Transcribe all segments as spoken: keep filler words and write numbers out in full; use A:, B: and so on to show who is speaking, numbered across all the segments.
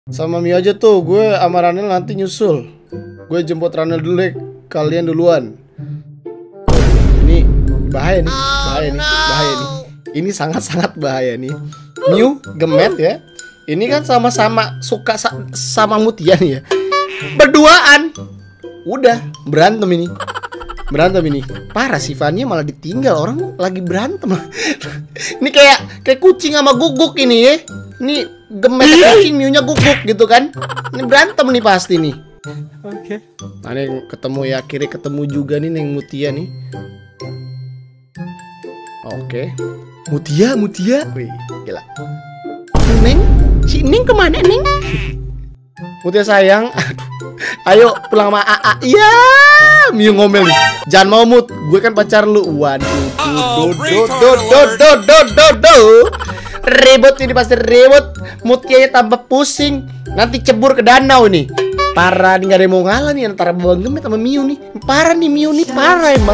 A: Sama Mio aja tuh, gue sama Ranel nanti nyusul. Gue jemput Ranel dulu deh, kalian duluan. Ini bahaya nih, bahaya nih, bahaya nih. Ini sangat-sangat bahaya nih. Mio, Gemet ya. Ini kan sama-sama suka sa sama Mutia nih ya. Berduaan. Udah, berantem ini. Berantem ini. Parah sih, Fania malah ditinggal, orang lagi berantem. Ini kayak kayak kucing sama guguk ini ya. Ini Gemet kucing, Mio-nya guguk gitu kan. Ini berantem nih pasti nih.
B: Oke.
A: Nah, ini ketemu ya, akhirnya ketemu juga nih Neng Mutia nih. Oke. Mutia, Mutia. Wih, gila. Neng, si Neng kemana Neng? Mutia sayang, aduh. Ayo pulang sama A A. Iya, Mio ngomel nih. Jangan mau Mut, gue kan pacar lu. Waduh, do do do do do do do do. Ribut ini pasti ribut. Mutia tambah pusing. Nanti cebur ke danau nih. Parah nih, gak ada yang mau ngalah nih antara Bang Gemet sama Mio nih. Parah nih Mio nih, parah emang.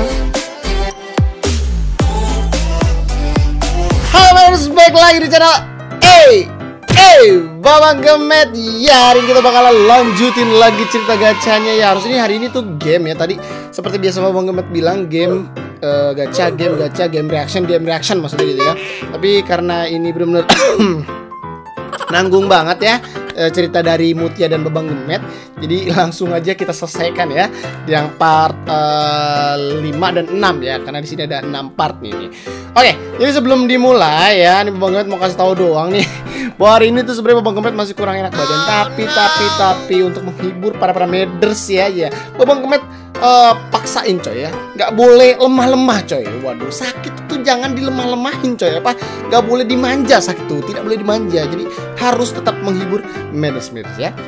A: Halo, harus baik lagi di channel Eh Eh Bang Gemet. Ya, hari ini kita bakalan lanjutin lagi cerita gacanya ya. Harus ini hari ini tuh game ya. Tadi seperti biasa Bang Gemet bilang game uh, gacha, game gacha, game reaction, game reaction maksudnya gitu ya. Tapi karena ini benar-benar nanggung banget ya cerita dari Mutia dan Babang Gemet, jadi langsung aja kita selesaikan ya yang part uh, lima dan enam ya, karena di sini ada enam part nih. Oke, jadi sebelum dimulai ya, nih Babang Gemet mau kasih tahu doang nih bahwa hari ini tuh sebenarnya Babang Gemet masih kurang enak badan, tapi tapi tapi untuk menghibur para para meders ya ya, Babang Gemet uh, paksain coy ya, nggak boleh lemah-lemah coy. Waduh, sakit tuh jangan dilemah-lemahin coy, apa nggak boleh dimanja, sakit tuh tidak boleh dimanja, jadi harus tetap menghibur meders-meders ya.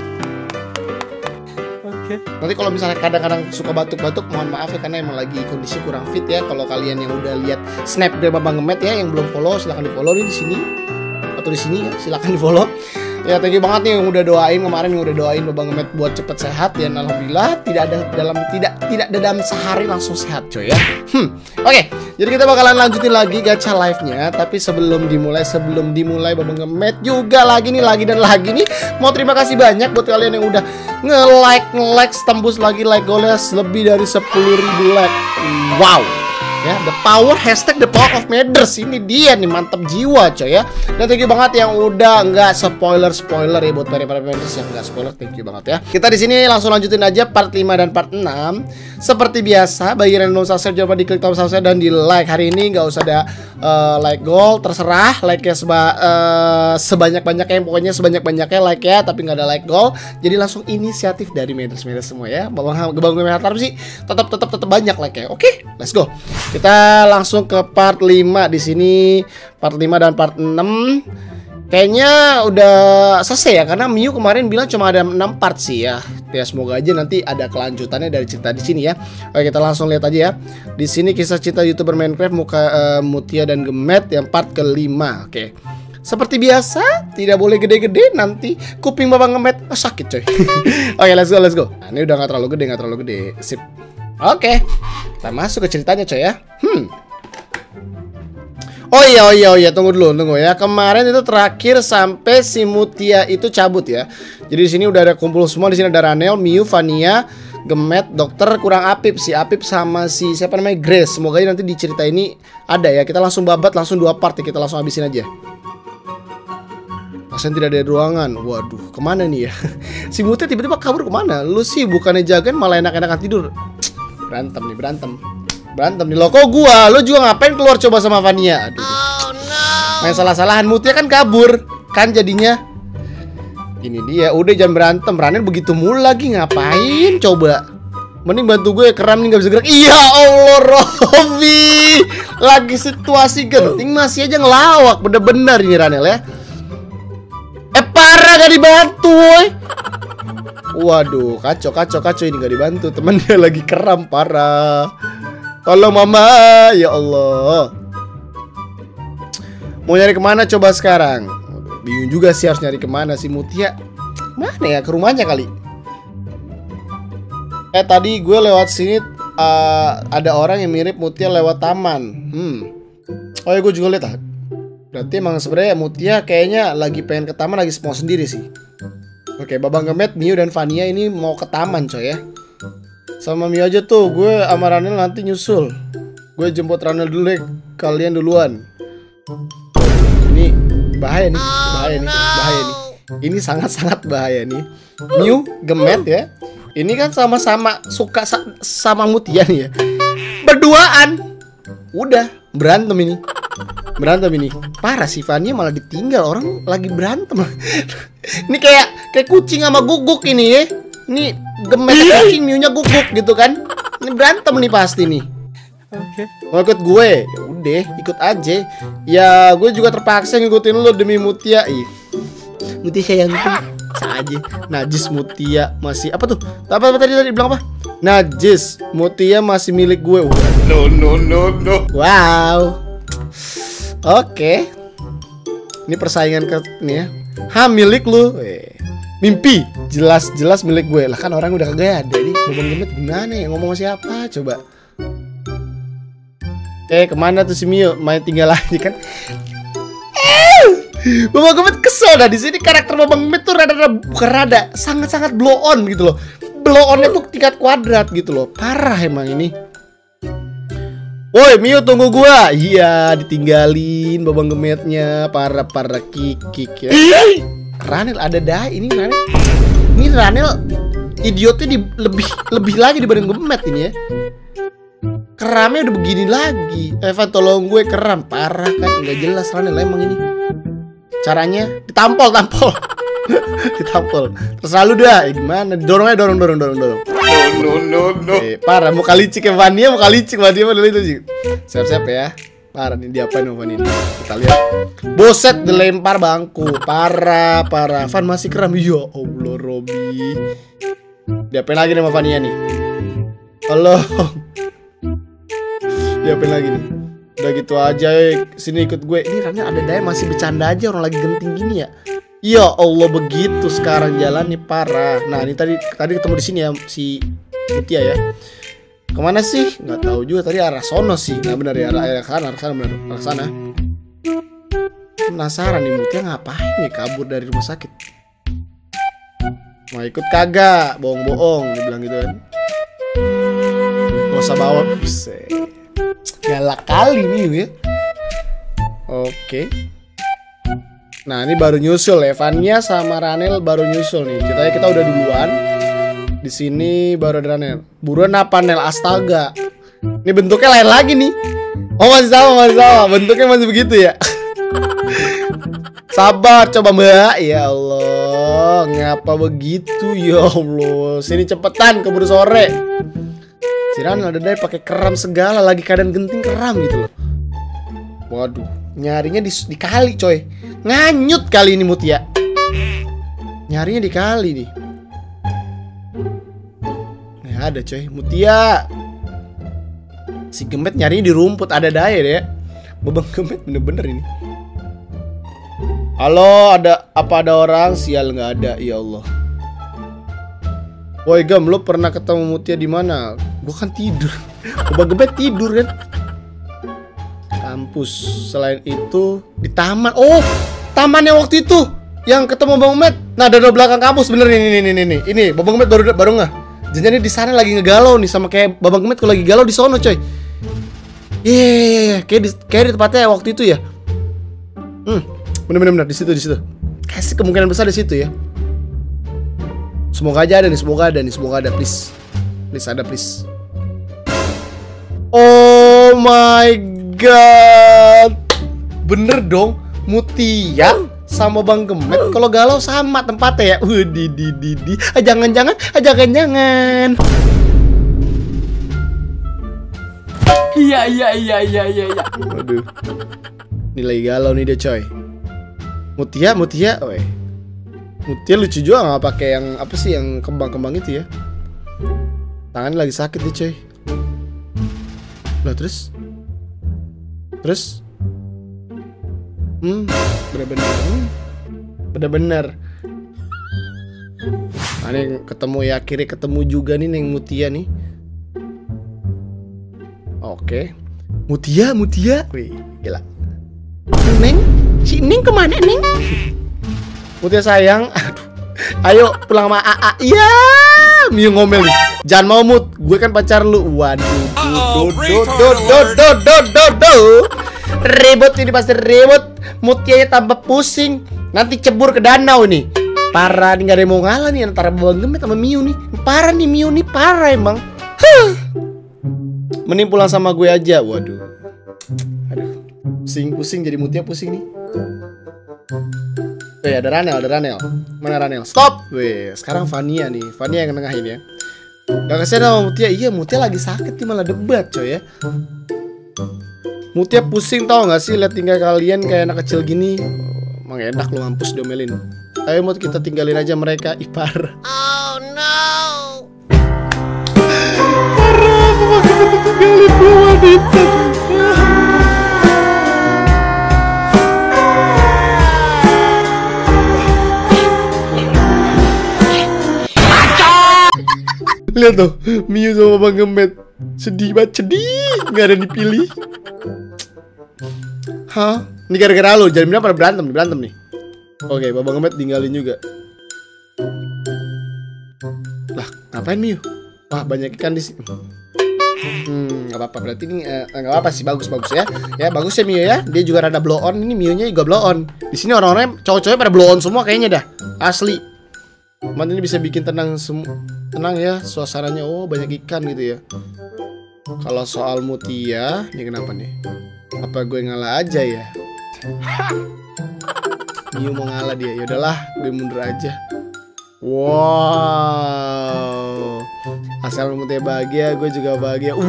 A: Oke. Nanti kalau misalnya kadang-kadang suka batuk-batuk, mohon maaf ya, karena emang lagi kondisi kurang fit ya. Kalau kalian yang udah lihat snap dari Babang Gemet ya, yang belum follow silahkan di follow di sini atau di sini ya, silahkan di follow. Ya, thank you banget nih yang udah doain kemarin, yang udah doain Babang Gemet buat cepet sehat ya. Alhamdulillah tidak ada dalam tidak tidak ada dalam sehari langsung sehat coy ya. Hmm. Oke, okay, jadi kita bakalan lanjutin lagi gacha live-nya. Tapi sebelum dimulai, sebelum dimulai Babang Gemet juga lagi nih, lagi dan lagi nih mau terima kasih banyak buat kalian yang udah nge-like, nge-like tembus lagi like goalnya lebih dari sepuluh ribu like. Wow. Ya, the power, hashtag the power of meders. Ini dia nih, mantap jiwa coy ya. Dan thank you banget yang udah nggak spoiler spoiler ya buat para para meders yang nggak spoiler, thank you banget ya. Kita di sini langsung lanjutin aja part lima dan part enam. Seperti biasa, bagi yang belum subscribe jangan lupa diklik tombol subscribe dan di like. Hari ini nggak usah ada uh, like goal, terserah like ya seba, uh, sebanyak banyaknya, pokoknya sebanyak banyaknya like ya, tapi nggak ada like goal. Jadi langsung inisiatif dari meders meders semua ya. Babang Babang Gemet harap sih tetap tetap tetap banyak like ya. Oke, okay? Let's go. Kita langsung ke part lima di sini, part lima dan part enam. Kayaknya udah selesai ya, karena Mio kemarin bilang cuma ada enam part sih ya. Ya semoga aja nanti ada kelanjutannya dari cerita di sini ya. Oke, kita langsung lihat aja ya. Di sini kisah cinta YouTuber Minecraft muka uh, Mutia dan Gemet yang part kelima. Oke. Seperti biasa, tidak boleh gede-gede, nanti kuping Babang Gemet oh, sakit coy. Oke, let's go, let's go. Nah, ini udah nggak terlalu gede, nggak terlalu gede. Sip. Oke, kita masuk ke ceritanya coy ya. Hmm. Oh iya, oh iya, oh iya, tunggu dulu, tunggu ya. Kemarin itu terakhir sampai si Mutia itu cabut ya. Jadi di sini udah ada kumpul semua. Di sini ada Ranel, Mio, Fania, Gemet, Dokter, kurang Apip, si Apip sama si siapa namanya Grace. Semoga nanti di cerita ini ada ya. Kita langsung babat, langsung dua part ya. Kita langsung habisin aja. Pasien tidak ada ruangan. Waduh, kemana nih ya? Si Mutia tiba-tiba kabur kemana? Lu sih bukannya jagain malah enak-enakan tidur. Berantem nih, berantem. Berantem nih, lo kok gua, lo juga ngapain keluar coba sama Fania? Aduh, oh, no. Main salah-salahan, Mutia kan kabur. Kan jadinya ini dia, udah jangan berantem. Ranel begitu mulu lagi, ngapain coba? Mending bantu gue, keram nih gak bisa gerak. Iya Allah, Robi lagi situasi genting masih aja ngelawak. Bener-bener ini Ranel ya. Eh parah gak dibantu woy. Waduh, kacau, kacau, kacau. Ini gak dibantu, temennya lagi keram, parah. Tolong mama, ya Allah. Mau nyari kemana coba sekarang? Bingung juga sih harus nyari kemana si Mutia. Mana ya, ke rumahnya kali. Eh tadi gue lewat sini uh, ada orang yang mirip Mutia lewat taman. Hmm. Oh ya gue juga lihat ah. Berarti emang sebenarnya Mutia kayaknya lagi pengen ke taman, lagi mau sendiri sih. Oke, Babang Gemet, Mio dan Vania ini mau ke taman coy ya. Sama Mio aja tuh, gue sama Ranel nanti nyusul. Gue jemput Ranel dulu deh, kalian duluan. Ini bahaya nih, bahaya nih, bahaya nih. Ini sangat-sangat bahaya nih. Mio, Gemet ya. Ini kan sama-sama suka sa sama Mutia nih ya. Berduaan. Udah, berantem ini. Berantem ini. Parah sih, Vania malah ditinggal, orang lagi berantem. Ini kayak kayak kucing sama guguk ini ya. Ini Gemet kucing, Mio-nya guguk gitu kan. Ini berantem nih pasti nih. Oke. Mau ikut gue? Ya udah, ikut aja. Ya, gue juga terpaksa ngikutin lo demi Mutia. Ih. Mutia sayang tuh. Saja. Najis Mutia masih apa tuh? Apa, apa tadi tadi bilang apa? Najis Mutia masih milik gue. Wow. No no no no. Wow. Oke. Ini persaingan ke nih ya. Ha, milik lu. Eh. Mimpi jelas-jelas milik gue. Lah kan orang udah kagak ada nih. Babang Gemet gimana ya, ngomong sama siapa coba? Eh, kemana tuh si Mio? Main tinggal aja kan. Eh, Babang Gemet kesel dah di sini. Karakter Babang Gemet tuh rada-rada bukan rada, sangat-sangat blow on gitu loh. Blow onnya tuh tingkat kuadrat gitu loh. Parah emang ini. Woi Mio, tunggu gua. Iya, ditinggalin Babang Gemetnya. Para-para kikik ya. Ranel ada dah ini Ranel. Ini Ranel idiotnya di, lebih lebih lagi dibanding Gemet ini ya. Keramnya udah begini lagi. Evan tolong gue, keram parah kan, nggak jelas Ranel emang ini. Caranya ditampol tampol. Ditampol. Terus lalu dah, eh, gimana? Dorongnya dorong dorong dorong dorong. No no no no. Eh, parah mau kali cik Vania, mau kali cik Vania mau itu sih. Siap-siap ya. Parah nih, diapain sama Van ini? Kita lihat. Boset dilempar bangku. Parah, parah. Van masih keram. Ya Allah, Robi. Diapain lagi nih sama Vania nih? Halo. Diapain lagi nih? Udah gitu aja, eh. Sini ikut gue. Ini Rania ada daya masih bercanda aja, orang lagi genting gini ya. Ya Allah, begitu sekarang jalan nih, parah. Nah, ini tadi tadi ketemu di sini ya si Mutia ya. Kemana sih? Nggak tahu juga, tadi arah sono sih. Nah benar ya, arah arah sana, arah sana benar, arah sana. Penasaran nih Mutia ngapain nih kabur dari rumah sakit? Mau ikut kagak? Bohong-bohong, dia bilang gitu kan. Gak usah bawa, buset. Galak kali nih ya. Oke. Nah ini baru nyusul ya, Vania sama Ranel baru nyusul nih. Kita kita udah duluan. Di sini baru ada Ranel. Buruan apa Nel? Astaga. Ini bentuknya lain lagi nih. Oh masih sama, masih sama. Bentuknya masih begitu ya. Sabar coba Mbak. Ya Allah, ngapa begitu ya Allah. Sini cepetan keburu sore. Si Ranel ada deh pakai keram segala, lagi keadaan genting keram gitu loh. Waduh, nyarinya di, di kali coy. Nganyut kali ini Mutia. Nyarinya di kali nih. Ada coy, Mutia. Si Gemet nyarinya di rumput, ada daya deh ya. Babang Gemet bener-bener ini. Halo, ada apa ada orang? Sial nggak ada, ya Allah. Woi Gem, lo pernah ketemu Mutia di mana? Gua kan tidur. Babang Gemet tidur kan. Kampus. Selain itu di taman. Oh, tamannya waktu itu yang ketemu Babang Gemet. Nah, ada di belakang kampus bener ini ini ini ini. Ini Babang Gemet baru baru nggak? Jangan di sana lagi ngegalau nih sama kayak Babang Gemet kalau lagi galau di sono coy. Iya, yeah, yeah, yeah. kayak di kayak di tempatnya waktu itu ya. Hmm, bener-bener di situ di situ. Kasih kemungkinan besar di situ ya. Semoga aja ada nih, semoga ada nih, semoga ada please. Please ada please. Oh my god. Bener dong, Mutia sama Bang Gemet kalau galau sama tempatnya ya. Uh, di di di di. Ah, jangan-jangan, ah, jangan-jangan. Iya iya iya iya iya. Aduh. Nilai galau nih dia coy. Mutia, Mutia, oi. Mutia lucu juga nggak pakai yang apa sih yang kembang-kembang itu ya. Tangannya lagi sakit nih coy. Lah terus? Terus? Hmm, bener-bener hmm. Bener-bener nah, ini ketemu ya, akhirnya ketemu juga nih Neng Mutia nih. Oke. Mutia, Mutia. Wih, gila. Neng, si Neng kemana Neng? Mutia sayang, aduh, ayo pulang sama A A. Iya, Miu ngomel nih. Jangan mau Mut, gue kan pacar lu. Waduh, do do do do do do do do. Ribut ini pasti ribut. Mutia tambah pusing. Nanti cebur ke danau nih. Parah nih, gak ada yang mau ngalah nih antara Babang Gemet sama Miu nih. Parah nih Miu nih, parah emang. Huh. Mending pulang sama gue aja. Waduh. Aduh. Pusing-pusing jadi Mutia pusing nih. Weh, ada Ranel, ada Ranel. Mana Ranel? Stop. Weh, sekarang Vania nih. Vania yang nengahin ya. Gak kesian sama Mutia. Iya, Mutia lagi sakit nih, malah debat coy ya. Mutia pusing tau gak sih lihat tinggal kalian kayak anak kecil gini. Emang enak lu mampus diomelin. Ayo Mut, kita tinggalin aja mereka. Ipar. Oh no. Parah, kenapa kita tinggalin dua wanita? Lihat tuh, Miu sama Babang Gemet. Sedih banget, sedih. Gak ada dipilih. Hah? Ini gara-gara lo, jangan bilang pada berantem, berantem nih. Oke, Babang Gemet tinggalin juga. Lah, ngapain Miu? Wah, banyak ikan di sini. Hmm, nggak apa-apa, berarti ini eh, nggak apa-apa sih, bagus-bagus ya. Ya, bagus ya Miu ya. Dia juga rada blow on, ini Miunya juga blow on. Di sini orang-orang cowok-cowoknya pada blow on semua kayaknya dah. Asli. Man, ini bisa bikin tenang semua. Tenang ya suasananya. Oh, banyak ikan gitu ya. Kalau soal Mutia, ini kenapa nih? Apa gue ngalah aja ya? Miu mau ngalah dia. Ya udahlah, gue mundur aja. Wow. Asal Mutia bahagia, gue juga bahagia.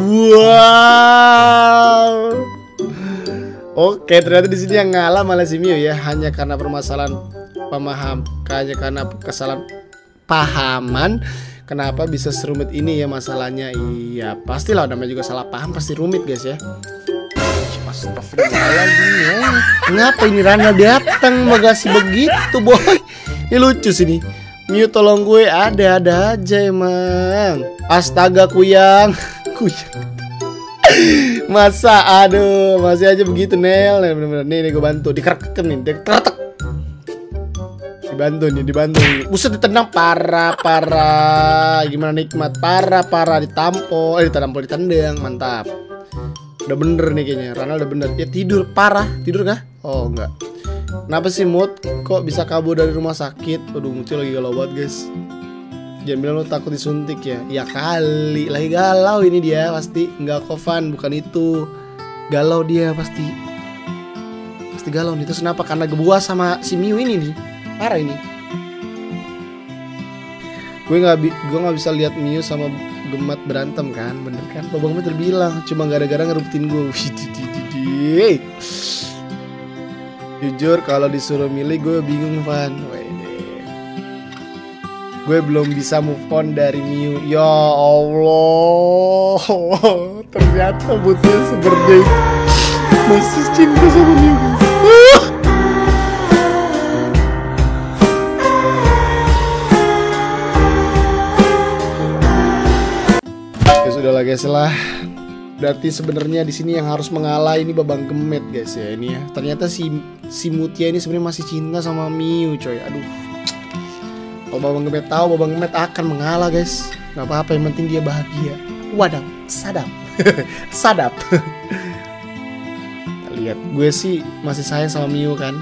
A: Wow. Oke, ternyata di sini yang ngalah malah si Miu ya, hanya karena permasalahan pemaham, hanya karena kesalahan pahaman. Kenapa bisa serumit ini ya masalahnya? Iya, pastilah namanya juga salah paham pasti rumit guys ya. Astagfirullahaladzim ya. Kenapa ini Rana datang bagasi begitu boy? Ini lucu sih nih. Miu tolong gue, ada-ada aja emang. Astaga Kuyang. Kuyang. Masa aduh, masih aja begitu Nel. Nih bener-bener nih, nih gue bantu. Dikerekem nih, dikeretek. Dibantu nih, dibantu nih. Buset, ditendang parah, parah. Gimana nikmat, parah, parah. Ditampol, eh ditampol, ditendang, mantap. Udah bener nih kayaknya, Rana udah bener. Ya tidur, parah, tidur kah? Oh enggak. Kenapa sih Mut? Kok bisa kabur dari rumah sakit? Aduh, Mutia lagi galau banget guys. Jangan bilang lo takut disuntik ya. Ya kali, lagi galau ini dia pasti. Enggak Kovan, bukan itu. Galau dia pasti. Pasti galau nih. Terus kenapa? Karena gebuas sama si Miu ini nih. Parah ini. Gue nggak gue nggak bisa lihat Miu sama Gemet berantem kan, bener kan? Babang Gemet terbilang cuma gara-gara ngerebutin gue. Jujur kalau disuruh milih gue bingung Van. Gue belum bisa move on dari Miu. Ya Allah, ternyata butuh seperti itu. Masih cinta sama Miu. Udahlah guys lah. Berarti sebenarnya di sini yang harus mengalah ini Babang Gemet guys ya ini ya. Ternyata si si Mutia ini sebenarnya masih cinta sama Miu coy. Aduh. Kalau Babang Gemet tahu, Babang Gemet akan mengalah guys. Gak apa-apa, yang penting dia bahagia. Wadah, sadap. Sadap. Lihat, gue sih masih sayang sama Miu kan.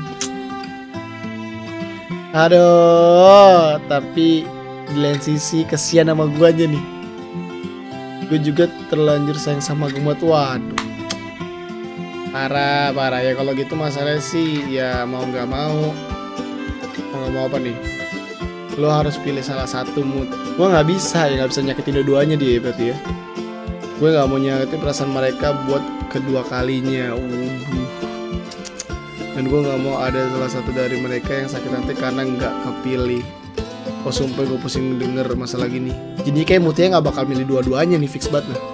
A: Aduh, tapi di lain sisi kesian sama gue aja nih. Gue juga terlanjur sayang sama Gemet. Waduh, parah parah ya. Kalau gitu masalahnya sih ya mau nggak mau mau nggak mau apa nih, lo harus pilih salah satu Mut. Gue nggak bisa ya, nggak bisa nyakitin dua-duanya dia berarti ya. Gue nggak mau nyakitin perasaan mereka buat kedua kalinya. uh. Dan gue nggak mau ada salah satu dari mereka yang sakit hati karena nggak kepilih. Oh sumpah gue pusing denger masalah gini. Jadi kayak Mutia gak bakal milih dua-duanya nih, fix banget nah.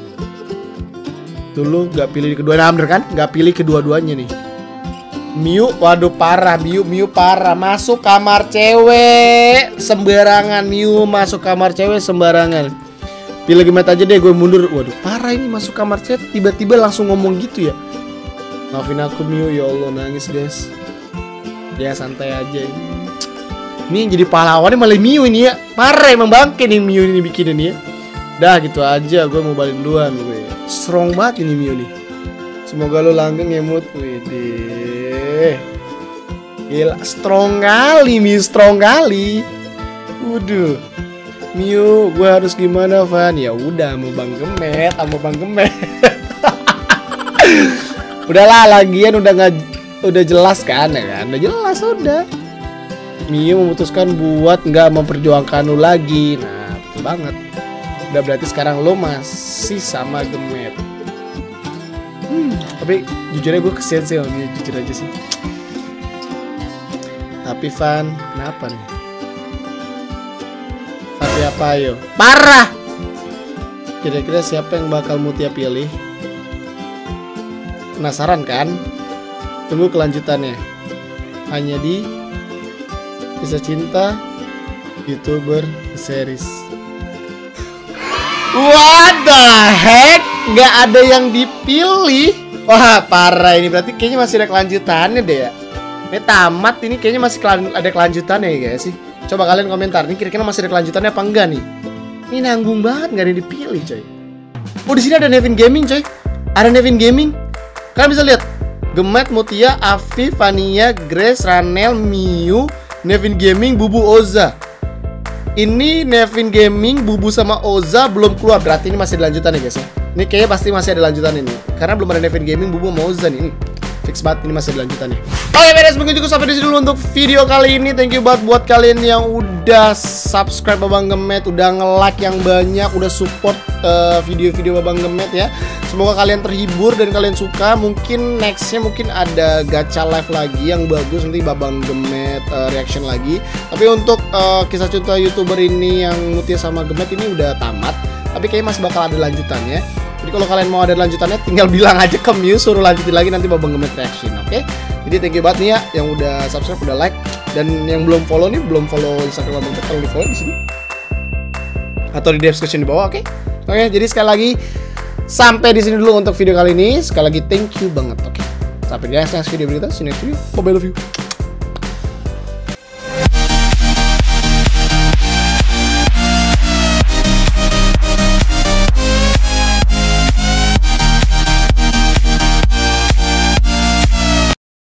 A: Dulu gak pilih kedua-duanya, bener kan? Gak pilih kedua-duanya nih. Miu, waduh parah, Miu, Miu parah. Masuk kamar cewek sembarangan, Miu masuk kamar cewek sembarangan. Pilih Gemet aja deh, gue mundur. Waduh parah ini, masuk kamar cewek tiba-tiba langsung ngomong gitu ya. Maafin aku Miu, ya Allah nangis guys. Ya santai aja ini. Ini yang jadi pahlawannya malah Miu ini ya. Parah emang bangke nih Miu ini bikin ini ya. Dah gitu aja, gue mau balik duluan gue. Strong banget ini Miu nih. Semoga lo langgeng ya mood. Wih, gila, strong kali Miu, strong kali. Waduh, Miu, gue harus gimana Van? Ya udah, mau Bang Gemet, sama Bang Gemet. Udahlah, lagian udah nggak, udah jelas kan ya kan? Udah jelas udah. Miu memutuskan buat nggak memperjuangkan lu lagi. Nah, betul banget. Udah berarti sekarang lo masih sama Gemet. Hmm, tapi jujur aja gue kesian sih sama Miu, jujur aja sih. Tapi Van, kenapa nih? Tapi apa ayo? Parah! Kira-kira siapa yang bakal Mutia pilih? Penasaran kan? Tunggu kelanjutannya. Hanya di Kisah Cinta YouTuber Series. What the heck? Nggak ada yang dipilih. Wah parah ini, berarti kayaknya masih ada kelanjutannya deh ya. Ini tamat ini kayaknya masih ada kelanjutannya ya guys sih. Coba kalian komentar nih, kira-kira masih ada kelanjutannya apa enggak nih? Ini nanggung banget, nggak ada yang dipilih coy. Oh di sini ada Nevin Gaming coy. Ada Nevin Gaming. Kalian bisa lihat Gemet, Mutia, Afi, Vania, Grace, Ranel, Miu, Nevin Gaming, Bubu, Oza. Ini Nevin Gaming, Bubu sama Oza belum keluar, berarti ini masih ada lanjutan ya guys ya. Ini kayaknya pasti masih ada lanjutan ini, karena belum ada Nevin Gaming, Bubu sama Oza nih. Ini fix banget, ini masih ada lanjutannya. Oke beres, mungkin cukup sampai di sini dulu untuk video kali ini. Thank you banget buat kalian yang udah subscribe Babang Gemet, udah nge-like yang banyak, udah support video-video uh, Babang Gemet ya. Semoga kalian terhibur dan kalian suka. Mungkin nextnya mungkin ada gacha live lagi yang bagus, nanti Babang Gemet uh, reaction lagi. Tapi untuk uh, kisah cinta YouTuber ini yang Mutia sama Gemet ini udah tamat, tapi kayaknya masih bakal ada lanjutannya. Jadi kalau kalian mau ada lanjutannya, tinggal bilang aja ke Miu, suruh lanjutin lagi nanti Babang Gemet reaction, oke? Okay? Jadi thank you banget nih ya yang udah subscribe, udah like, dan yang belum follow nih, belum follow Instagram Babang Gemet, tolong di follow di sini atau di description di bawah, oke? Okay? Oke, okay, jadi sekali lagi sampai di sini dulu untuk video kali ini. Sekali lagi thank you banget, oke? Okay? Sampai di next video berikutnya, see you next video. Bye bye, love you.